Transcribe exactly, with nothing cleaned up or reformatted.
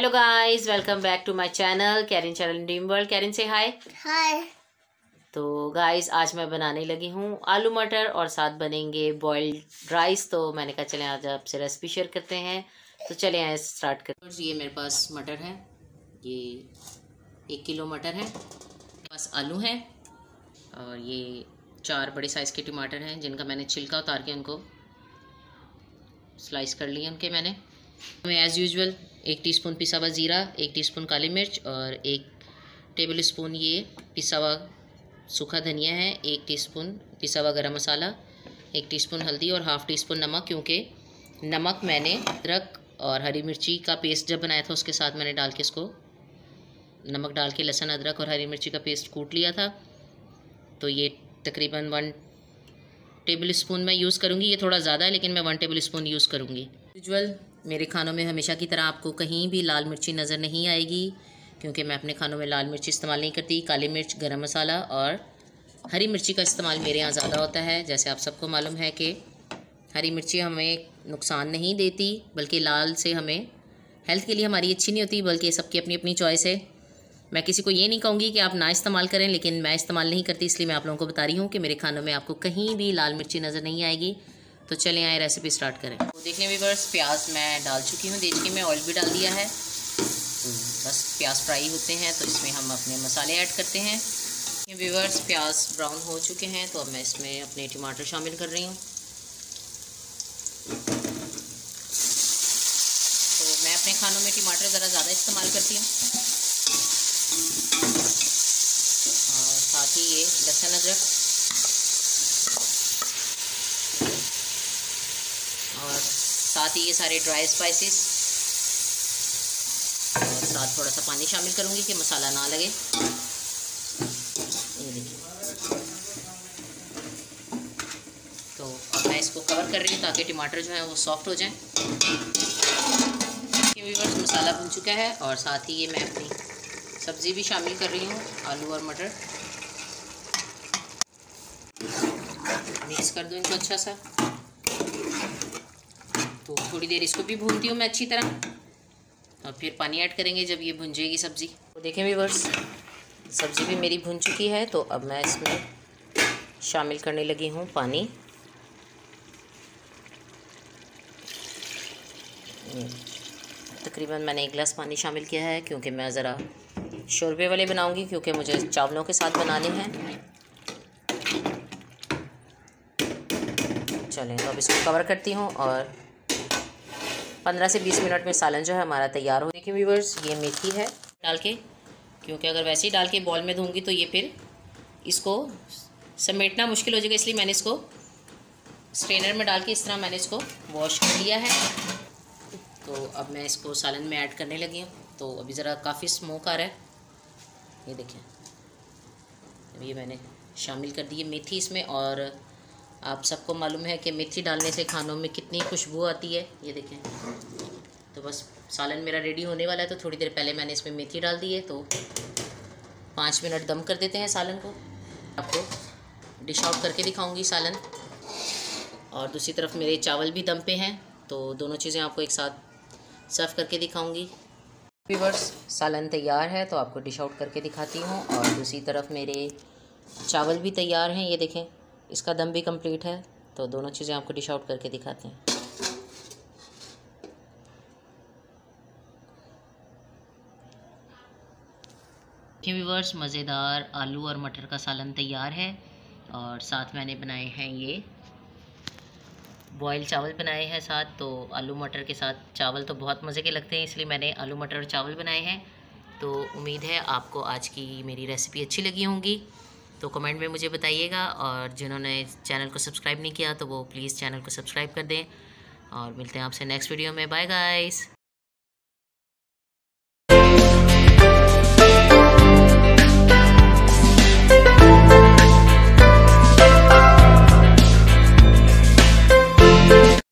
Hello guys, welcome back to my channel Karin channel dream world. Karin से hi. हाय। तो guys आज मैं बनाने लगी हूँ आलू मटर और साथ बनेंगे बॉइल्ड राइस। तो मैंने कहा चलें आज आपसे रेसिपी शेयर करते हैं। तो चलें आए स्टार्ट करते हैं। ये मेरे पास मटर है, ये एक किलो मटर है। मेरे पास आलू हैं और ये चार बड़े साइज़ के टमाटर हैं जिनका मैंने छिलका उतार के उनको स्लाइस कर लिए उनके मैंने। मैं एज़ यूजुअल एक टीस्पून पिसा हुआ ज़ीरा, एक टीस्पून काली मिर्च और एक टेबल स्पून ये पिसा हुआ सूखा धनिया है, एक टीस्पून पिसा हुआ गरम मसाला, एक टीस्पून हल्दी और हाफ़ टी स्पून नमक। क्योंकि नमक मैंने अदरक और हरी मिर्ची का पेस्ट जब बनाया था उसके साथ मैंने डाल के इसको नमक डाल के लहसुन अदरक और हरी मिर्ची का पेस्ट कूट लिया था। तो ये तकरीबन वन टेबल स्पून मैं यूज़ करूँगी। ये थोड़ा ज़्यादा है लेकिन मैं वन टेबल स्पून यूज़ करूँगी। यूजुअल मेरे खानों में हमेशा की तरह आपको कहीं भी लाल मिर्ची नज़र नहीं आएगी क्योंकि मैं अपने खानों में लाल मिर्ची इस्तेमाल नहीं करती। काली मिर्च, गरम मसाला और हरी मिर्ची का इस्तेमाल मेरे यहाँ ज़्यादा होता है। जैसे आप सबको मालूम है कि हरी मिर्ची हमें नुकसान नहीं देती, बल्कि लाल से हमें हेल्थ के लिए हमारी अच्छी नहीं होती, बल्कि सबकी अपनी अपनी चॉइस है। मैं किसी को ये नहीं कहूँगी कि आप ना इस्तेमाल करें, लेकिन मैं इस्तेमाल नहीं करती, इसलिए मैं आप लोगों को बता रही हूँ कि मेरे खानों में आपको कहीं भी लाल मिर्ची नज़र नहीं आएगी। तो चलें आए रेसिपी स्टार्ट करें। तो देखिए व्यूअर्स, प्याज मैं डाल चुकी हूँ, देख के मैं ऑयल भी डाल दिया है। बस प्याज फ्राई होते हैं तो इसमें हम अपने मसाले ऐड करते हैं। व्यूअर्स, प्याज ब्राउन हो चुके हैं तो अब मैं इसमें अपने टमाटर शामिल कर रही हूँ। तो मैं अपने खानों में टमाटर ज़रा ज़्यादा इस्तेमाल करती हूँ और साथ ही ये लहसुन अदरक और साथ ही ये सारे ड्राई स्पाइसेस और साथ थोड़ा सा पानी शामिल करूँगी कि मसाला ना लगे। ये देखिए, तो अब मैं इसको कवर कर रही हूँ ताकि टमाटर जो है वो सॉफ्ट हो जाएं। ये व्यूअर्स, मसाला भुन चुका है और साथ ही ये मैं अपनी सब्ज़ी भी शामिल कर रही हूँ, आलू और मटर। मिक्स कर दूँ इनको अच्छा सा। तो थोड़ी देर इसको भी भूनती हूँ मैं अच्छी तरह और फिर पानी ऐड करेंगे जब ये भुन जाएगी सब्ज़ी। तो देखें व्यूअर्स, सब्ज़ी भी मेरी भुन चुकी है तो अब मैं इसमें शामिल करने लगी हूँ पानी। तकरीबन मैंने एक गिलास पानी शामिल किया है क्योंकि मैं ज़रा शोरबे वाले बनाऊँगी, क्योंकि मुझे चावलों के साथ बनाने हैं। चलें, तो अब इसको कवर करती हूँ और पंद्रह से बीस मिनट में सालन जो है हमारा तैयार हो। देखिए व्यूअर्स, ये मेथी है डाल के, क्योंकि अगर वैसे ही डाल के बॉल में दूंगी तो ये फिर इसको समेटना मुश्किल हो जाएगा, इसलिए मैंने इसको स्ट्रेनर में डाल के इस तरह मैंने इसको वॉश कर लिया है। तो अब मैं इसको सालन में ऐड करने लगी हूँ। तो अभी ज़रा काफ़ी स्मोक आ रहा है, ये देखें। अब ये मैंने शामिल कर दी है मेथी इसमें, और आप सबको मालूम है कि मेथी डालने से खानों में कितनी खुशबू आती है। ये देखें, तो बस सालन मेरा रेडी होने वाला है। तो थोड़ी देर पहले मैंने इसमें मेथी डाल दी है। तो पाँच मिनट दम कर देते हैं सालन को। आपको डिश आउट करके दिखाऊंगी सालन, और दूसरी तरफ मेरे चावल भी दम पे हैं, तो दोनों चीज़ें आपको एक साथ सर्व करके दिखाऊंगी। व्यूअर्स, सालन तैयार है तो आपको डिश आउट करके दिखाती हूँ, और दूसरी तरफ मेरे चावल भी तैयार हैं। ये देखें, इसका दम भी कंप्लीट है। तो दोनों चीज़ें आपको डिश आउट करके दिखाते हैं। व्यूअर्स, मज़ेदार आलू और मटर का सालन तैयार है, और साथ मैंने बनाए हैं ये बॉयल चावल बनाए हैं साथ। तो आलू मटर के साथ चावल तो बहुत मज़े के लगते हैं, इसलिए मैंने आलू मटर और चावल बनाए हैं। तो उम्मीद है आपको आज की मेरी रेसिपी अच्छी लगी होंगी। तो कमेंट में मुझे बताइएगा, और जिन्होंने चैनल को सब्सक्राइब नहीं किया तो वो प्लीज़ चैनल को सब्सक्राइब कर दें। और मिलते हैं आपसे नेक्स्ट वीडियो में। Bye guys.